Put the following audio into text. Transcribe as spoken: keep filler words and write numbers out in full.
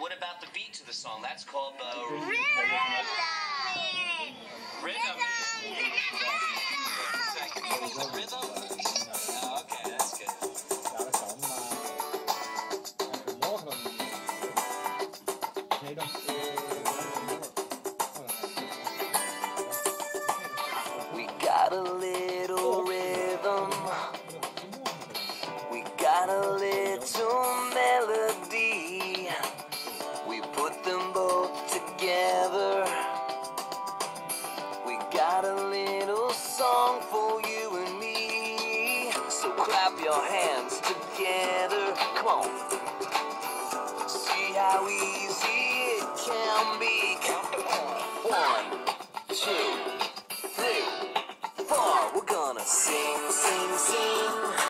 what about the beat to the song? That's called the Rhythm. rhythm. Second, what is the rhythm? Oh, okay, that's good. Daar is dan, maar uh, morgen dan niet. Nee, dan. We got a little rhythm. We got a little melody. We put them both together. We got a little song for you and me. So clap your hands together. Come on. See how easy